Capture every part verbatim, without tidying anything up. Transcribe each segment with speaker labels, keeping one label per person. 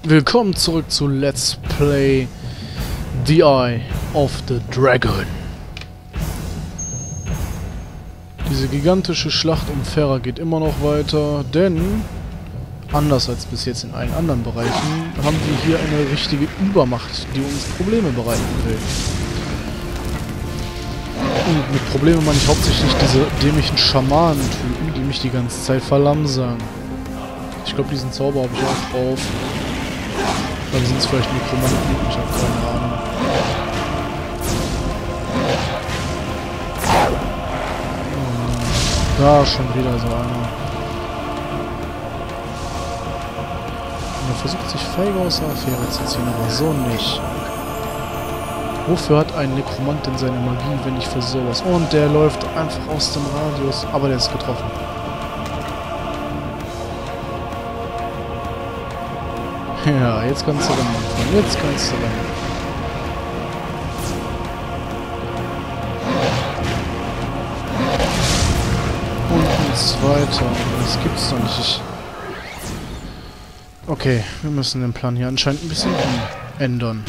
Speaker 1: Willkommen zurück zu Let's Play The Eye of the Dragon. Diese gigantische Schlacht um Ferra geht immer noch weiter, denn anders als bis jetzt in allen anderen Bereichen haben wir hier eine richtige Übermacht, die uns Probleme bereiten will. Und mit Probleme meine ich hauptsächlich diese dämlichen Schamanentypen, die mich die ganze Zeit verlangsamen. Ich glaube, diesen Zauber habe ich auch drauf. Dann sind es vielleicht Nekromanten, ich habe keine Ahnung. Da schon wieder so einer. Und er versucht sich feige aus der Affäre zu ziehen, aber so nicht. Wofür hat ein Nekromant denn seine Magie, wenn nicht für sowas? Und der läuft einfach aus dem Radius, aber der ist getroffen. Ja, jetzt kannst du rennen, Mann. Jetzt kannst du rennen. Und ein zweiter. Das gibt's doch nicht. Ich okay, wir müssen den Plan hier anscheinend ein bisschen ändern.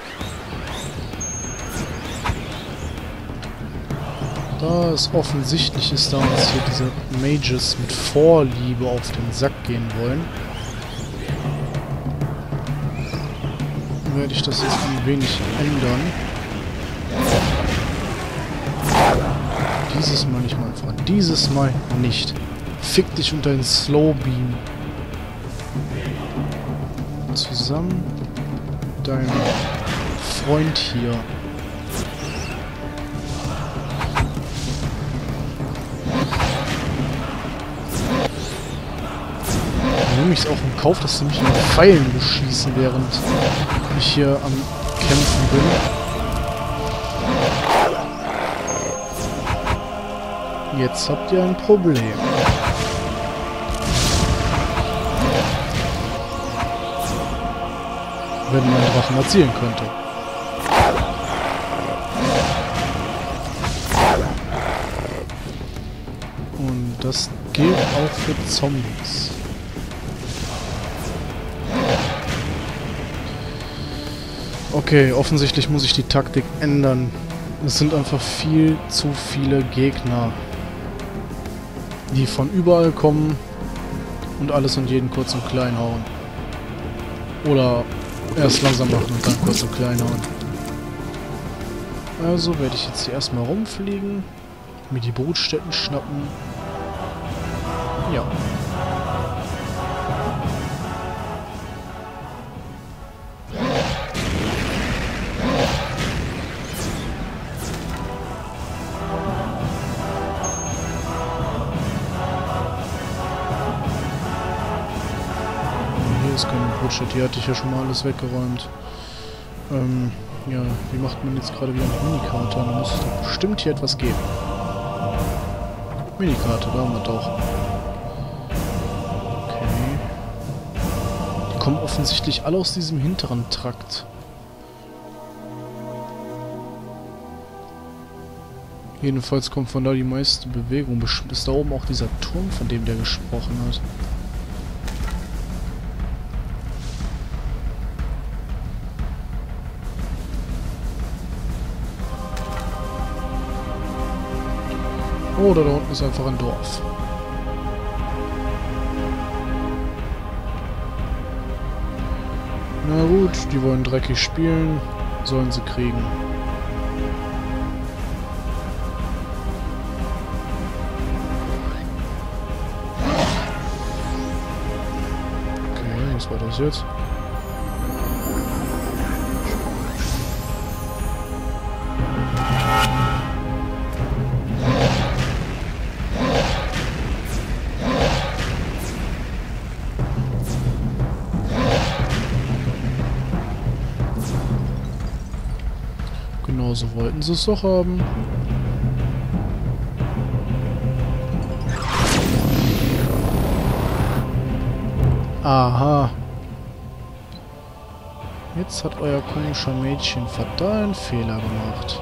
Speaker 1: Da es offensichtlich ist, da uns hier diese Mages mit Vorliebe auf den Sack gehen wollen, werde ich das jetzt ein wenig ändern. Dieses Mal nicht, mein Freund. Dieses Mal nicht. Fick dich unter den Slow Beam. Zusammen dein Freund hier. Nehme ich es auch in Kauf, dass sie mich mit Pfeilen beschießen, während ich hier am Kämpfen bin. Jetzt habt ihr ein Problem. Wenn mein Drachen erzielen könnte. Und das gilt auch für Zombies. Okay, offensichtlich muss ich die Taktik ändern. Es sind einfach viel zu viele Gegner, die von überall kommen und alles und jeden kurz und klein hauen. Oder erst langsam machen und dann kurz und klein hauen. Also werde ich jetzt hier erstmal rumfliegen, mir die Brutstätten schnappen. Ja. Keine Brutstätte, hier hatte ich ja schon mal alles weggeräumt. Ähm, ja, wie macht man jetzt gerade wieder eine Minikarte? Da muss es doch bestimmt hier etwas geben. Minikarte, da haben wir doch. Okay. Die kommen offensichtlich alle aus diesem hinteren Trakt. Jedenfalls kommt von da die meiste Bewegung. Bestimmt ist da oben auch dieser Turm, von dem der gesprochen hat. Oder da unten ist einfach ein Dorf. Na gut, die wollen dreckig spielen. Sollen sie kriegen. Okay, was war das jetzt? Genauso wollten sie es doch haben. Aha. Jetzt hat euer komischer Mädchen fatalen Fehler gemacht.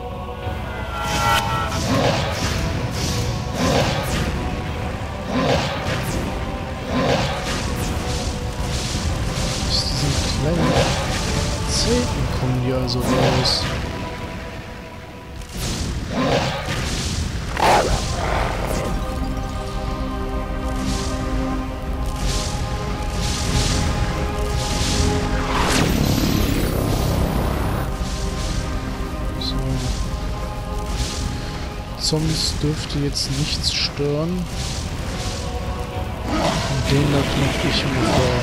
Speaker 1: kleinen Zelten kommen die also raus. Zombies dürfte jetzt nichts stören. Und den da knapp ich mir vor.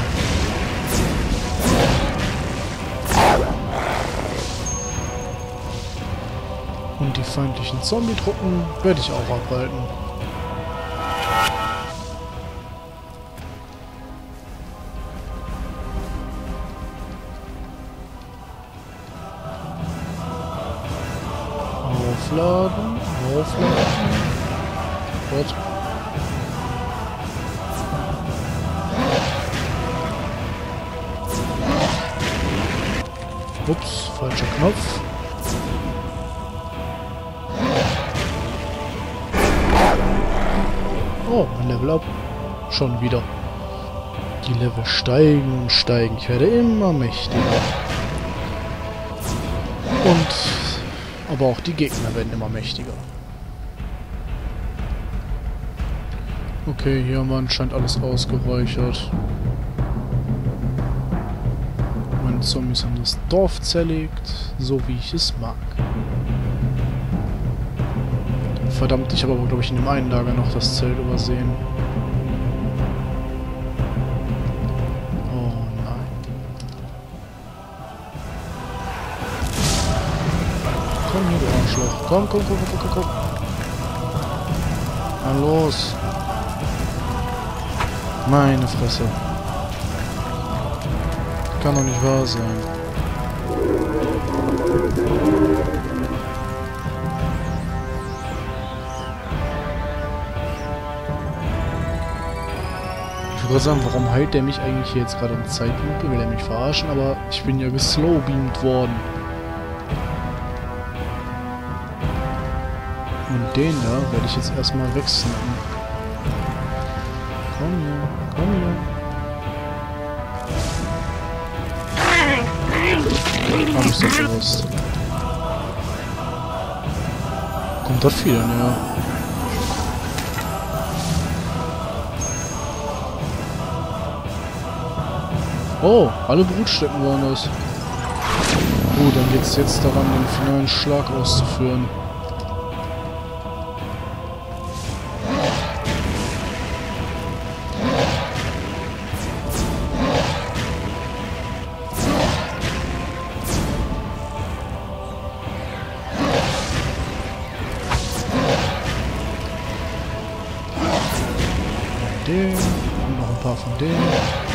Speaker 1: Und die feindlichen Zombie-Truppen werde ich auch abhalten. Aufladen, aufladen. Gott. Ups, falscher Knopf. Oh, ein Level up. Schon wieder. Die Level steigen und steigen. Ich werde immer mächtiger. Und aber auch die Gegner werden immer mächtiger. Okay, hier haben wir anscheinend alles ausgeräuchert. Meine Zombies haben das Dorf zerlegt, so wie ich es mag. Verdammt, ich habe aber, glaube ich, in dem einen Lager noch das Zelt übersehen. Oh nein. Komm hier, du Arschloch. Komm, komm, komm, komm, komm, komm. Na los. Meine Fresse. Kann doch nicht wahr sein. Ich würde sagen, warum heilt der mich eigentlich hier jetzt gerade in Zeitlupe? Will er mich verarschen? Aber ich bin ja geslowbeamt worden. Und den da werde ich jetzt erstmal wegsnappen. Komm hier, komm hier. Hab ich doch gewusst. Kommt das viel näher? Oh, alle Brutstätten waren das. Oh, dann geht's jetzt daran, den finalen Schlag auszuführen. Den und noch ein paar von denen.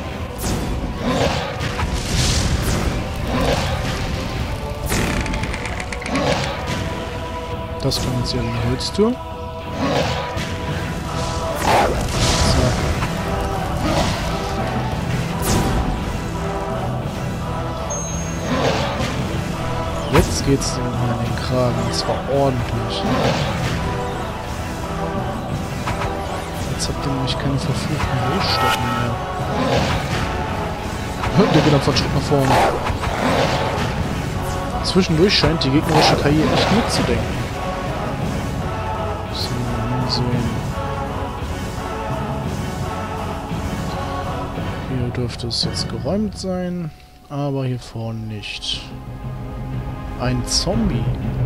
Speaker 1: Das kommt jetzt hier in die Holztür. So. Jetzt geht's dem an den Kragen, und zwar ordentlich. Jetzt habt ihr nämlich keine verfluchten Rohstoffe mehr. Der geht einfach einen Schritt nach vorne. Zwischendurch scheint die gegnerische K I echt mitzudenken. So, mal sehen. Hier dürfte es jetzt geräumt sein, aber hier vorne nicht. Ein Zombie.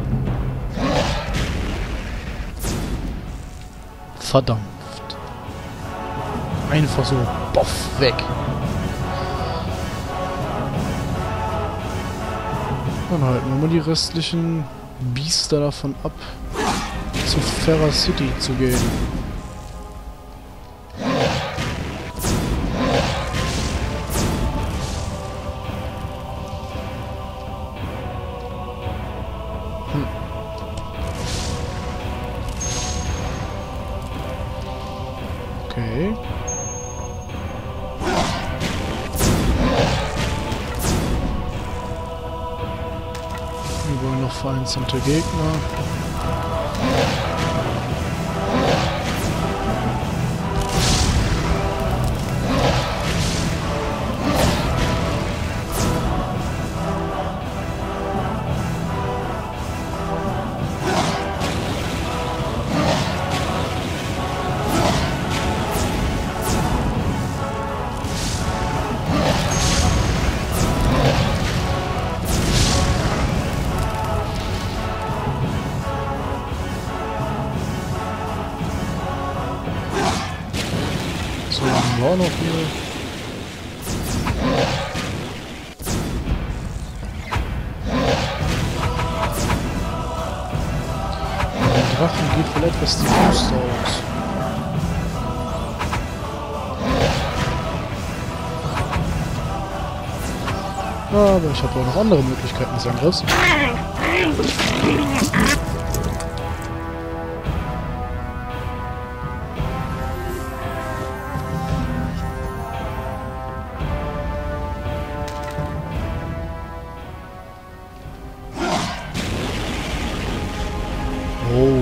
Speaker 1: Verdammt. Einfach so, boff, weg. Dann halten wir mal die restlichen Biester davon ab, zu Ferra City zu gehen. Hm. Okay. Wir wollen noch vereinzelte Gegner. Fall etwas diffus aus. Aber ich habe auch noch andere Möglichkeiten des Angriffs. Oh.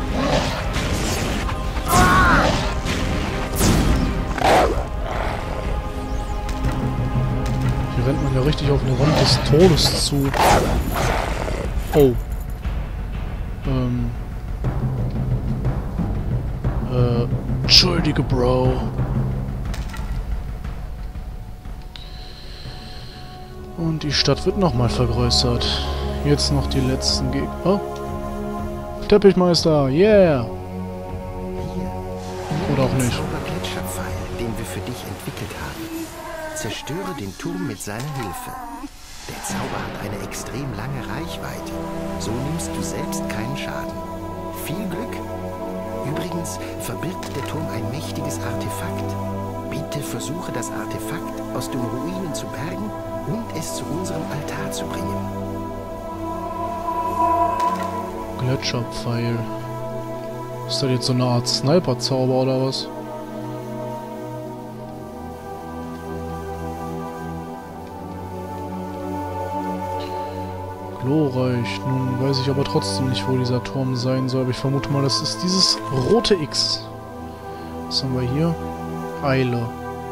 Speaker 1: Hier rennt man ja richtig auf eine Wand des Todes zu. Oh. Ähm. Äh. Entschuldige, Bro. Und die Stadt wird nochmal vergrößert. Jetzt noch die letzten Gegner. Oh. Teppichmeister, yeah! Oder auch nicht.
Speaker 2: Gletscherpfeil, den wir für dich entwickelt haben. Zerstöre den Turm mit seiner Hilfe. Der Zauber hat eine extrem lange Reichweite. So nimmst du selbst keinen Schaden. Viel Glück! Übrigens verbirgt der Turm ein mächtiges Artefakt. Bitte versuche das Artefakt aus den Ruinen zu bergen und es zu unserem Altar zu bringen.
Speaker 1: Gletscherpfeil. Ist das jetzt so eine Art Sniper-Zauber oder was? Glorreich. Nun weiß ich aber trotzdem nicht, wo dieser Turm sein soll. Aber ich vermute mal, das ist dieses rote X. Was haben wir hier? Eile.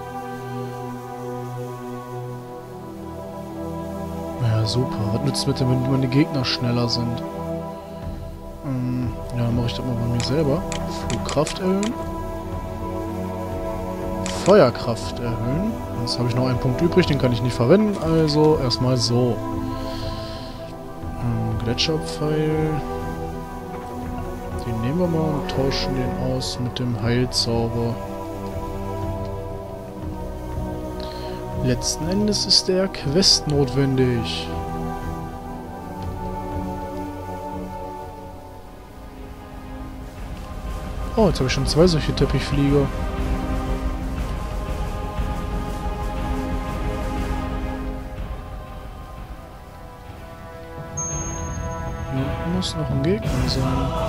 Speaker 1: Ja, super. Was nützt mit dem, wenn meine Gegner schneller sind? Ähm, ja, dann mache ich das mal bei mir selber. Flugkraft erhöhen. Feuerkraft erhöhen. Jetzt habe ich noch einen Punkt übrig, den kann ich nicht verwenden. Also erstmal so. Gletscherpfeil. Den nehmen wir mal und tauschen den aus mit dem Heilzauber. Letzten Endes ist der Quest notwendig. Oh, jetzt habe ich schon zwei solche Teppichflieger. Muss noch ein Gegner sein.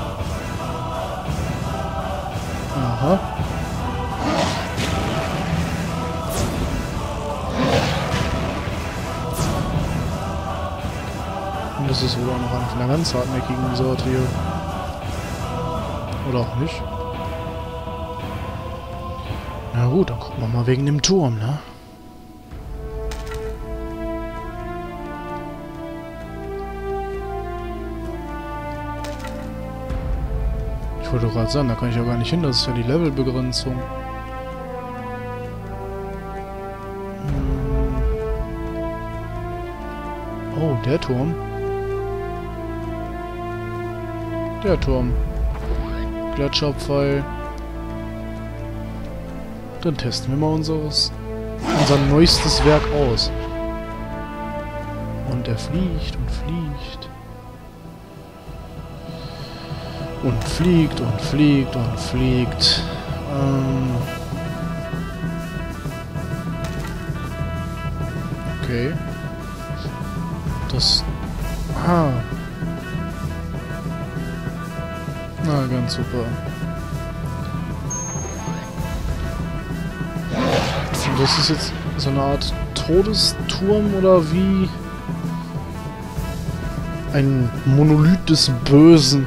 Speaker 1: Aha. Und das ist wohl auch noch einer von der ganz hartnäckigen Sorte hier. Oder auch nicht. Na gut, dann gucken wir mal wegen dem Turm, ne? Ich wollte gerade sagen, da kann ich ja gar nicht hin, das ist ja die Levelbegrenzung. Oh, der Turm. Der Turm. Gletscherpfeil. Dann testen wir mal unseres, unser neuestes Werk aus. Und er fliegt und fliegt. Und fliegt und fliegt und fliegt. Ähm okay. Das... Ah. Na, ganz super. Und das ist jetzt so eine Art Todesturm oder wie? Ein Monolith des Bösen.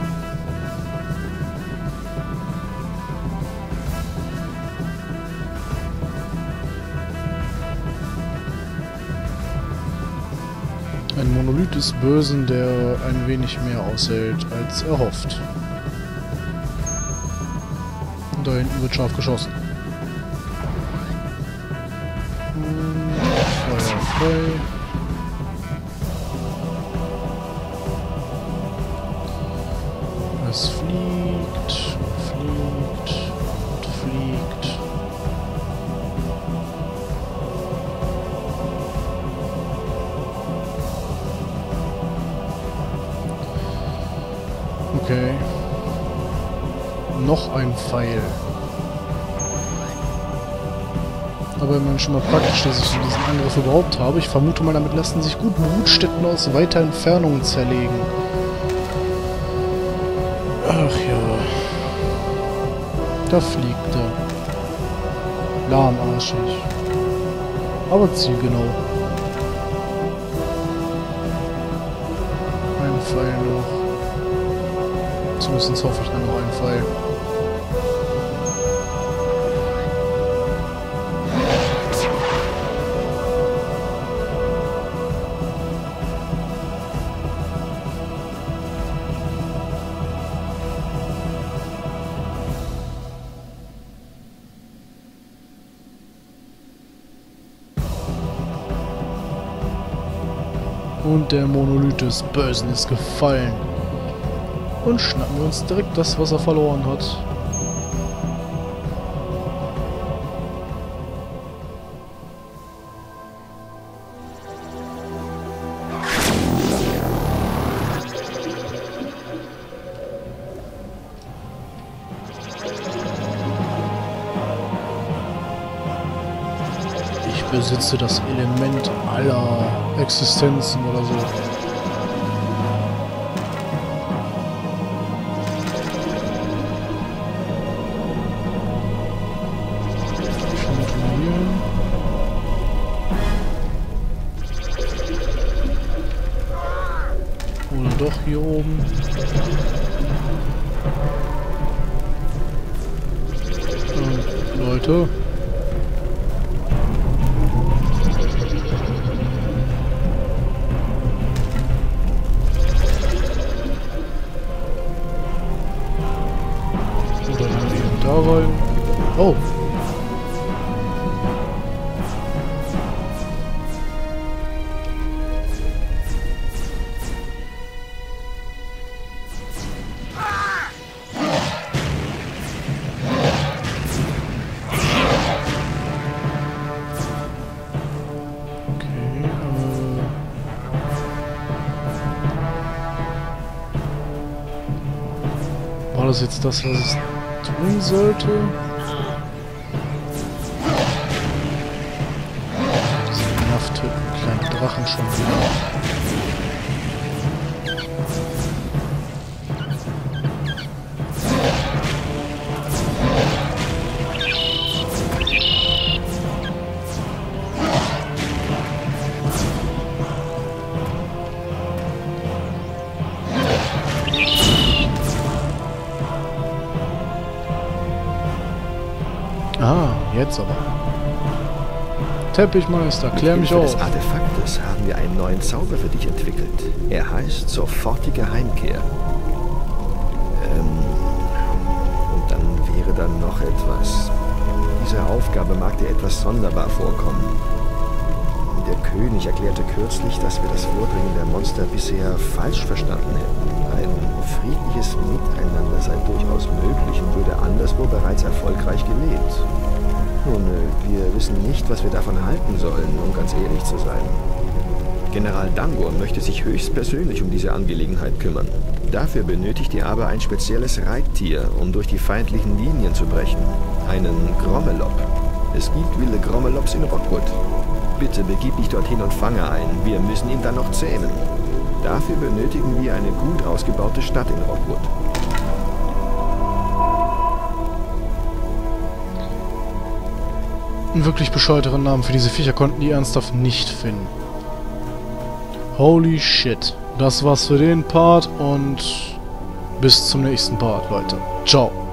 Speaker 1: Ein Monolith des Bösen, der ein wenig mehr aushält als erhofft. Und da hinten wird scharf geschossen. Feuer frei. Es fliegt, fliegt und fliegt. Okay. noch ein Pfeil. Aber immerhin schon mal praktisch, dass ich so diesen Angriff überhaupt habe. Ich vermute mal, damit lassen sich gut Brutstätten aus weiter Entfernung zerlegen. Ach ja. Da fliegt er. Lahmarschig. Aber zielgenau. Ein Pfeil noch. Zumindest hoffe ich dann noch einen Pfeil. Und der Monolith des Bösen ist gefallen. Und schnappen wir uns direkt das, was er verloren hat. Ich besitze das Element aller Existenzen oder so. Oder doch hier oben. Ähm, Leute. Da rein. Oh. Okay. Äh War das jetzt das, was es tun sollte? Diese nervtötenden kleinen Drachen schon wieder. Ah, jetzt aber. Teppichmeister, klär mich auf.
Speaker 2: Mit Hilfe des Artefaktes haben wir einen neuen Zauber für dich entwickelt. Er heißt sofortige Heimkehr. Ähm, und dann wäre dann noch etwas. Diese Aufgabe mag dir etwas sonderbar vorkommen. Der König erklärte kürzlich, dass wir das Vordringen der Monster bisher falsch verstanden hätten. Ein friedliches Miteinander sei durchaus möglich und würde anderswo bereits erfolgreich gelebt. Nun, wir wissen nicht, was wir davon halten sollen, um ganz ehrlich zu sein. General Dango möchte sich höchstpersönlich um diese Angelegenheit kümmern. Dafür benötigt er aber ein spezielles Reittier, um durch die feindlichen Linien zu brechen. Einen Grommelop. Es gibt wilde Grommelops in Rockwood. Bitte begib dich dorthin und fange ein. Wir müssen ihn dann noch zähmen. Dafür benötigen wir eine gut ausgebaute Stadt in Rockwood.
Speaker 1: Einen wirklich bescheuerteren Namen für diese Viecher konnten die ernsthaft nicht finden. Holy shit. Das war's für den Part und bis zum nächsten Part, Leute. Ciao.